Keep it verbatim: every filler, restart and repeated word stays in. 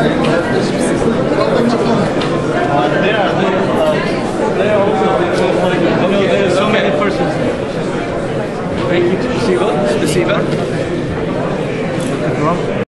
They are, they, uh, they are also, I know there are so many persons. Thank you. Спасибо. Спасибо.